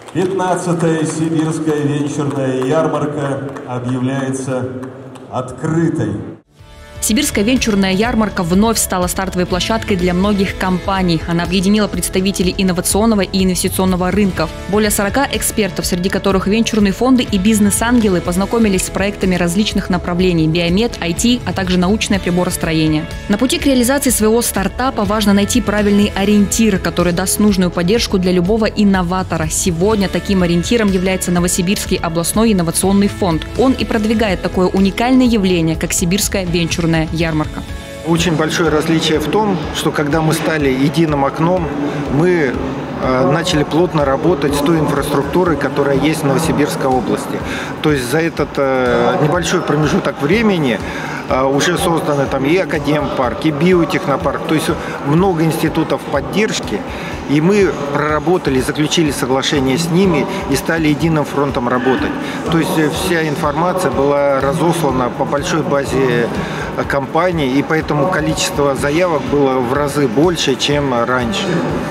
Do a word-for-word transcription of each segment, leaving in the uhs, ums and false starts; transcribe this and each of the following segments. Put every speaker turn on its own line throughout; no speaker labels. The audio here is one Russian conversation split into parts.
пятнадцатая Сибирская венчурная ярмарка объявляется открытой.
Сибирская венчурная ярмарка вновь стала стартовой площадкой для многих компаний. Она объединила представителей инновационного и инвестиционного рынков. Более сорока экспертов, среди которых венчурные фонды и бизнес-ангелы, познакомились с проектами различных направлений – биомед, ай ти, а также научное приборостроение. На пути к реализации своего стартапа важно найти правильный ориентир, который даст нужную поддержку для любого инноватора. Сегодня таким ориентиром является Новосибирский областной инновационный фонд. Он и продвигает такое уникальное явление, как Сибирская венчурная ярмарка.
Очень большое различие в том, что когда мы стали единым окном, мы э, начали плотно работать с той инфраструктурой, которая есть в Новосибирской области. То есть за этот э, небольшой промежуток времени э, уже созданы там и академпарк, и биотехнопарк, то есть много институтов поддержки. И мы проработали, заключили соглашение с ними и стали единым фронтом работать. То есть вся информация была разослана по большой базе компаний, и поэтому количество заявок было в разы больше, чем раньше.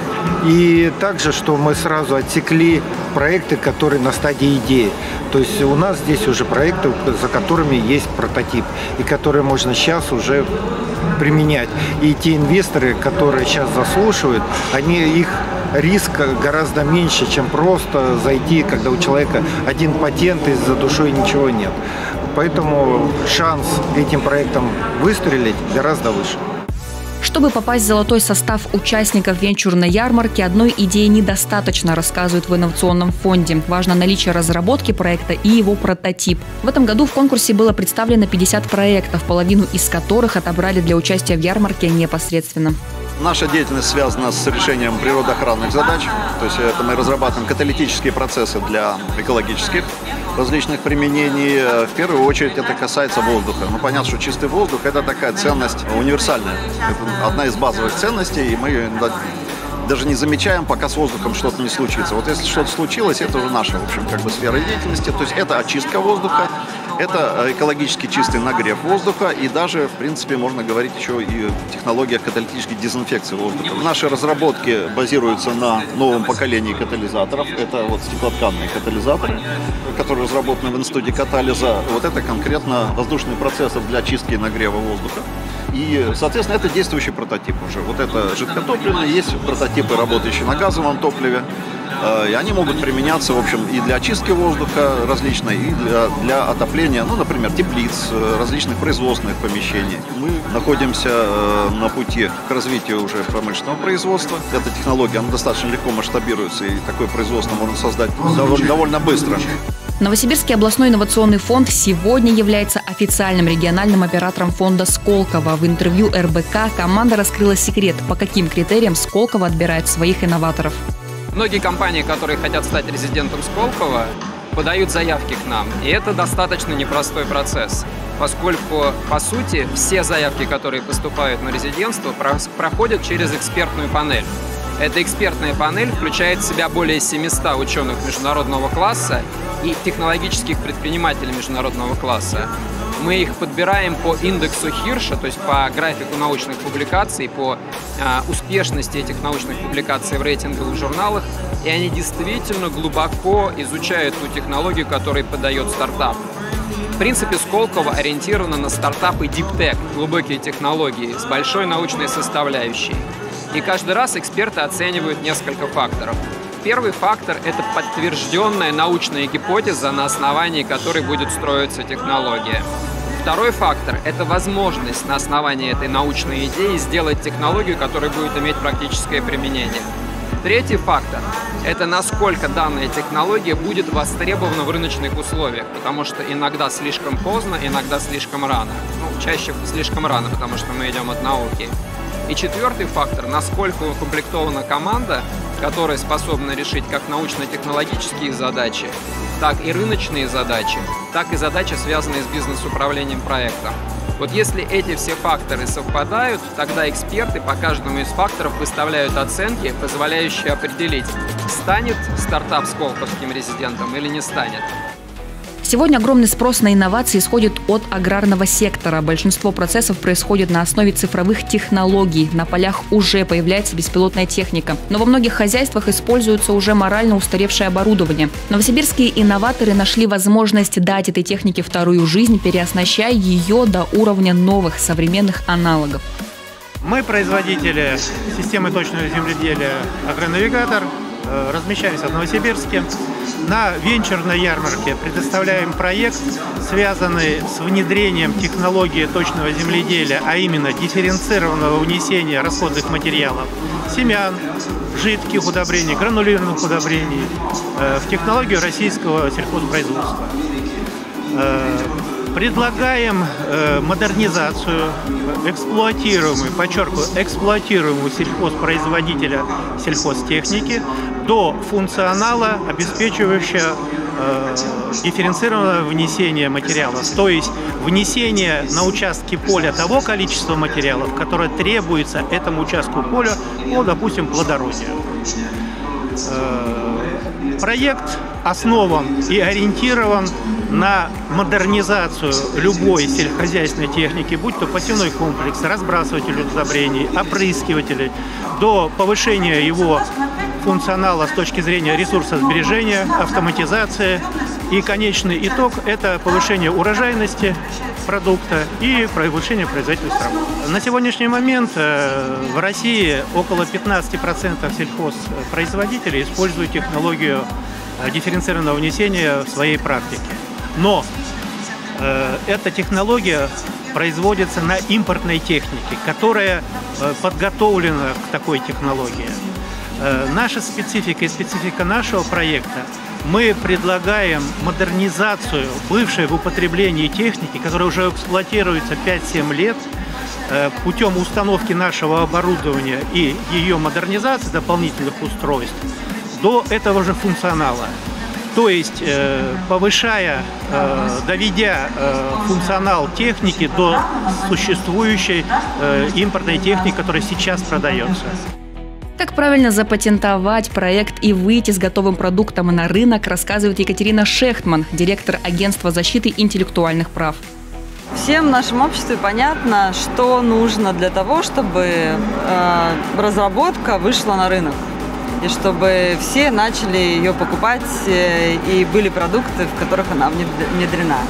И также, что мы сразу отсекли проекты, которые на стадии идеи. То есть у нас здесь уже проекты, за которыми есть прототип, и которые можно сейчас уже применять. И те инвесторы, которые сейчас заслушивают, они, их риск гораздо меньше, чем просто зайти, когда у человека один патент и за душой ничего нет. Поэтому шанс этим проектом выстрелить гораздо выше.
Чтобы попасть в золотой состав участников венчурной ярмарки, одной идеи недостаточно, рассказывают в инновационном фонде. Важно наличие разработки проекта и его прототип. В этом году в конкурсе было представлено пятьдесят проектов, половину из которых отобрали для участия в ярмарке непосредственно.
Наша деятельность связана с решением природоохранных задач. То есть это мы разрабатываем каталитические процессы для экологических различных применений. В первую очередь это касается воздуха. Ну, понятно, что чистый воздух – это такая ценность универсальная. Это одна из базовых ценностей, и мы даже не замечаем, пока с воздухом что-то не случится. Вот если что-то случилось, это уже наша, в общем, как бы сфера деятельности. То есть это очистка воздуха, это экологически чистый нагрев воздуха, и даже, в принципе, можно говорить еще и о технологиях каталитической дезинфекции воздуха. Наши разработки базируются на новом поколении катализаторов. Это вот стеклотканные катализаторы, которые разработаны в Институте катализа. Вот это конкретно воздушные процессы для чистки и нагрева воздуха. И, соответственно, это действующий прототип уже. Вот это жидкотопливный, есть прототипы, работающие на газовом топливе. И они могут применяться, в общем, и для очистки воздуха различной, и для, для отопления, ну, например, теплиц, различных производственных помещений. Мы находимся на пути к развитию уже промышленного производства. Эта технология, она достаточно легко масштабируется, и такое производство можно создать довольно, довольно быстро.
Новосибирский областной инновационный фонд сегодня является официальным региональным оператором фонда Сколково. В интервью эр бэ ка команда раскрыла секрет, по каким критериям Сколково отбирает своих инноваторов.
Многие компании, которые хотят стать резидентом Сколково, подают заявки к нам. И это достаточно непростой процесс, поскольку, по сути, все заявки, которые поступают на резидентство, проходят через экспертную панель. Эта экспертная панель включает в себя более семисот ученых международного класса и технологических предпринимателей международного класса. Мы их подбираем по индексу Хирша, то есть по графику научных публикаций, по э, успешности этих научных публикаций в рейтинговых журналах, и они действительно глубоко изучают ту технологию, которую подает стартап. В принципе, Сколково ориентировано на стартапы Deep Tech, глубокие технологии с большой научной составляющей. И каждый раз эксперты оценивают несколько факторов. Первый фактор – это подтвержденная научная гипотеза, на основании которой будет строиться технология. Второй фактор – это возможность на основании этой научной идеи сделать технологию, которая будет иметь практическое применение. Третий фактор – это насколько данная технология будет востребована в рыночных условиях, потому что иногда слишком поздно, иногда слишком рано. Ну, чаще слишком рано, потому что мы идем от науки. И четвертый фактор – насколько укомплектована команда, которая способна решить как научно-технологические задачи, так и рыночные задачи, так и задачи, связанные с бизнес-управлением проектом. Вот если эти все факторы совпадают, тогда эксперты по каждому из факторов выставляют оценки, позволяющие определить, станет стартап сколковским резидентом или не станет.
Сегодня огромный спрос на инновации исходит от аграрного сектора. Большинство процессов происходит на основе цифровых технологий. На полях уже появляется беспилотная техника. Но во многих хозяйствах используется уже морально устаревшее оборудование. Новосибирские инноваторы нашли возможность дать этой технике вторую жизнь, переоснащая ее до уровня новых современных аналогов.
Мы производители системы точного земледелия «Агронавигатор». Размещаемся в Новосибирске. На венчурной ярмарке предоставляем проект, связанный с внедрением технологии точного земледелия, а именно дифференцированного внесения расходных материалов, семян, жидких удобрений, гранулированных удобрений в технологию российского сельхозпроизводства. Предлагаем модернизацию эксплуатируемой, подчеркиваю, эксплуатируемого сельхозпроизводителя сельхозтехники до функционала, обеспечивающего э, дифференцированное внесение материалов, то есть внесение на участке поля того количества материалов, которое требуется этому участку поля по, допустим, плодородию. Э, проект основан и ориентирован на модернизацию любой сельскохозяйственной техники, будь то посевной комплекс, разбрасыватель удобрений, опрыскивателей, до повышения его функционала с точки зрения ресурсосбережения, автоматизации. И конечный итог – это повышение урожайности продукта и повышение производительности работы. На сегодняшний момент в России около пятнадцати процентов сельхозпроизводителей используют технологию дифференцированного внесения в своей практике. Но э, эта технология производится на импортной технике, которая э, подготовлена к такой технологии. Э, наша специфика и специфика нашего проекта – мы предлагаем модернизацию бывшей в употреблении техники, которая уже эксплуатируется пять-семь лет, э, путем установки нашего оборудования и ее модернизации дополнительных устройств до этого же функционала. То есть, э, повышая, э, доведя э, функционал техники до существующей э, импортной техники, которая сейчас продается.
Как правильно запатентовать проект и выйти с готовым продуктом на рынок, рассказывает Екатерина Шехтман, директор агентства защиты интеллектуальных прав.
Всем в нашем обществе понятно, что нужно для того, чтобы э, разработка вышла на рынок. И чтобы все начали ее покупать, и были продукты, в которых она внедрена.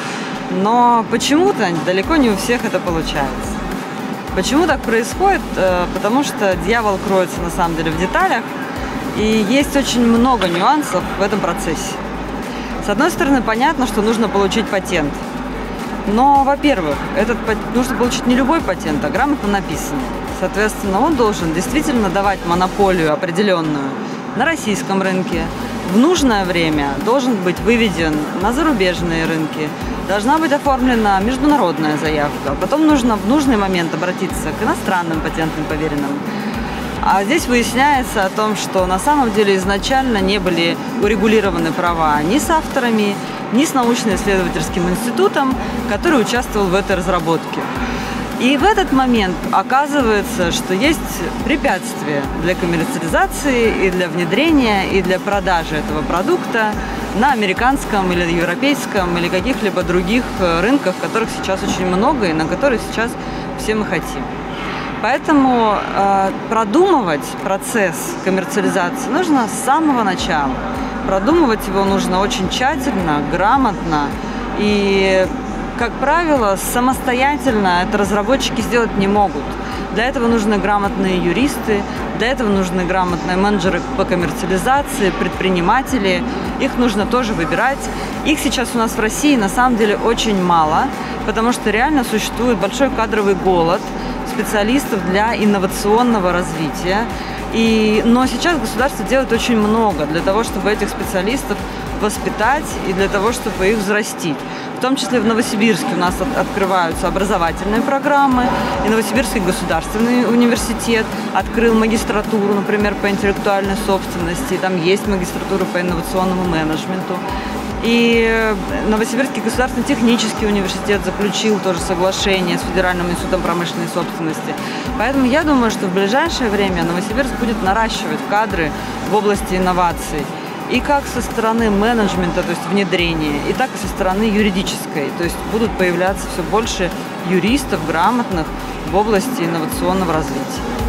Но почему-то далеко не у всех это получается. Почему так происходит? Потому что дьявол кроется на самом деле в деталях, и есть очень много нюансов в этом процессе. С одной стороны, понятно, что нужно получить патент. Но, во-первых, этот нужно получить не любой патент, а грамотно написанный. Соответственно, он должен действительно давать монополию определенную на российском рынке. В нужное время должен быть выведен на зарубежные рынки. Должна быть оформлена международная заявка. Потом нужно в нужный момент обратиться к иностранным патентным поверенным. А здесь выясняется о том, что на самом деле изначально не были урегулированы права ни с авторами, ни с научно-исследовательским институтом, который участвовал в этой разработке. И в этот момент оказывается, что есть препятствия для коммерциализации и для внедрения, и для продажи этого продукта на американском или европейском или каких-либо других рынках, которых сейчас очень много и на которые сейчас все мы хотим. Поэтому э, продумывать процесс коммерциализации нужно с самого начала. Продумывать его нужно очень тщательно, грамотно и, как правило, самостоятельно это разработчики сделать не могут. Для этого нужны грамотные юристы, для этого нужны грамотные менеджеры по коммерциализации, предприниматели. Их нужно тоже выбирать. Их сейчас у нас в России на самом деле очень мало, потому что реально существует большой кадровый голод специалистов для инновационного развития. И, но сейчас государство делает очень много для того, чтобы этих специалистов воспитать и для того, чтобы их взрастить. В том числе в Новосибирске у нас от, открываются образовательные программы. И Новосибирский государственный университет открыл магистратуру, например, по интеллектуальной собственности. Там есть магистратура по инновационному менеджменту. И Новосибирский государственный технический университет заключил тоже соглашение с Федеральным институтом промышленной собственности. Поэтому я думаю, что в ближайшее время Новосибирск будет наращивать кадры в области инноваций. и как со стороны менеджмента, то есть внедрения, и так и со стороны юридической. То есть будут появляться все больше юристов, грамотных в области инновационного развития.